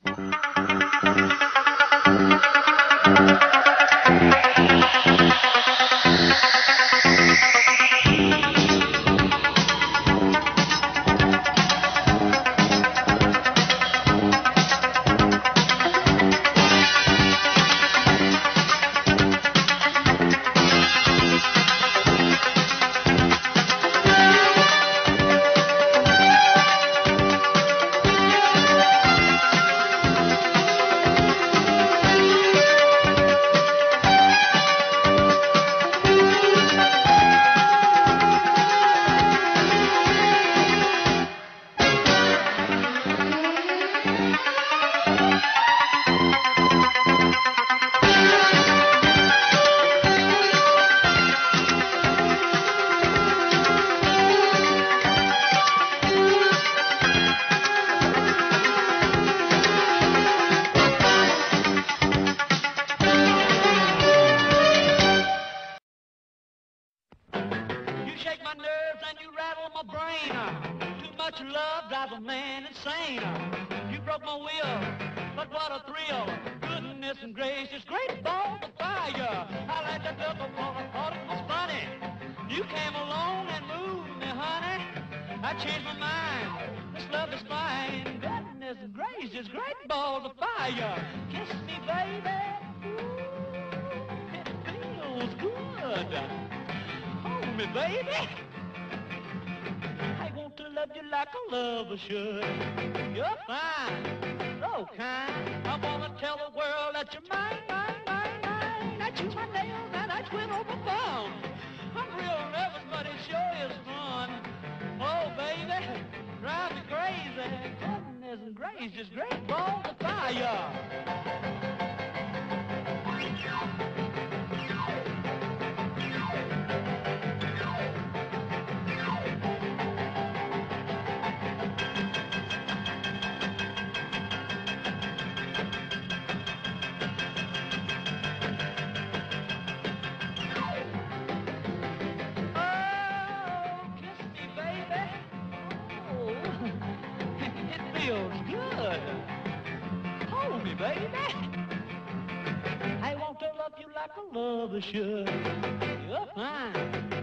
Should. You're fine,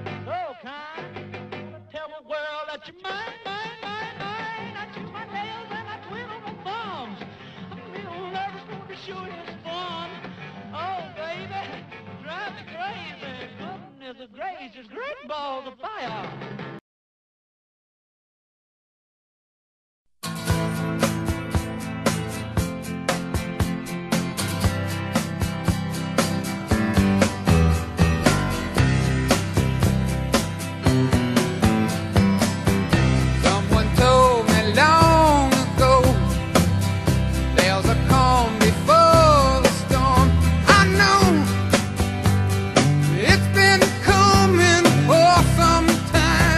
so kind. Tell the world that you're mine, mine, mine, mine. I chew my nails and I twiddle my thumbs. I'm real nervous, want to show you it's fun. Oh, baby, drive me crazy. Goodness gracious, great balls of fire. It's been coming for some time.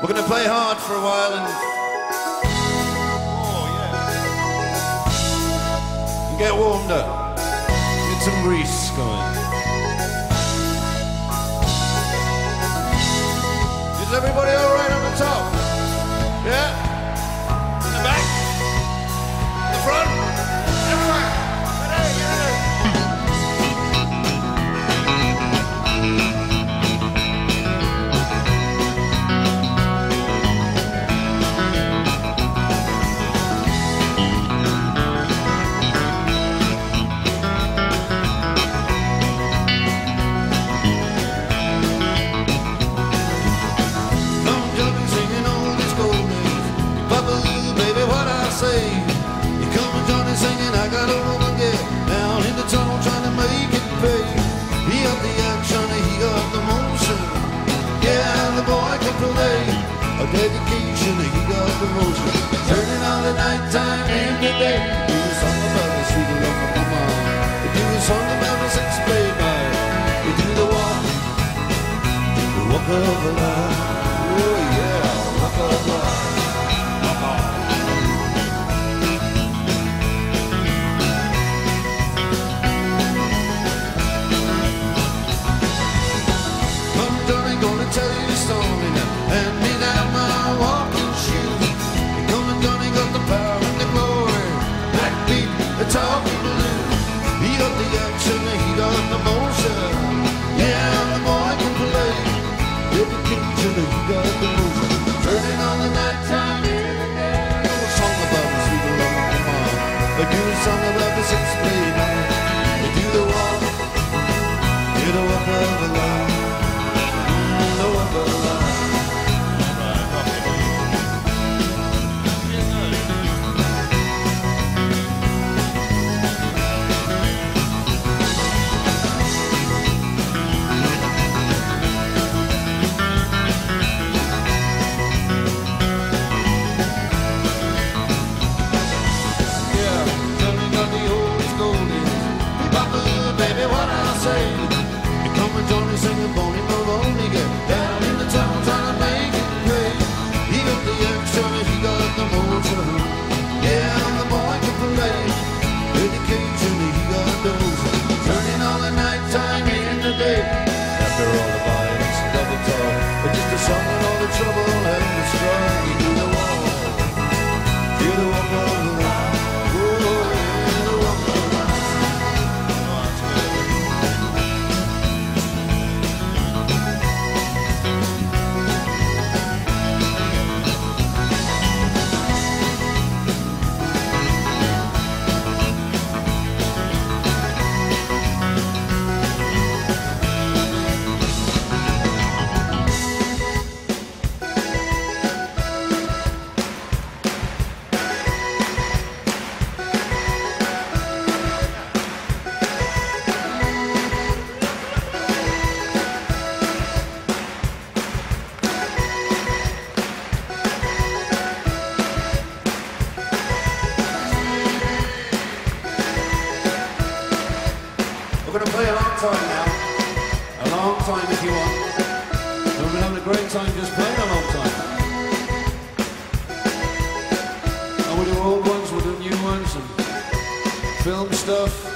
We're going to play hard for a while and get warmed up. Get some grease going. Is everybody all right on the top? Yeah? In the back? In the front? Everywhere! You come and join me singing, I got a woman get down in the tunnel trying to make it pay. He got the action, he got the motion. Yeah, the boy can play a dedication, he got the motion. Turning on the nighttime in the day. Do a song about the sweet love of my mom. Do a song about the six played by. We do the walk of life. Oh yeah, walk of life. Tell you the story now, hand me down my walking shoes. You come and done, he got the power and the glory. Backbeat, the talking blues. He got the action, he got the motion. Yeah, the boy can play. Dedication, he got the motion. Turning on the nighttime. Do a song about the sweet love of my mom. They do a song about the six played man. They do the walk, get a walk of the line. Baby, what I say, you come and join me singing Bonnie Maloney, get down in the town trying to make it pay. He got the action, he got the motion. Yeah, the boy can play. Dedication, he got the motion. Turning on the nighttime in the day. After all the violence and double talk, but just a song and all the trouble and the strife. You do the walk, do the walk of the line. Oh, yeah, the walk of the line. We're going to play a long time now. A long time if you want. And we've been having a great time just playing a long time. And we do old ones, we do new ones, and film stuff.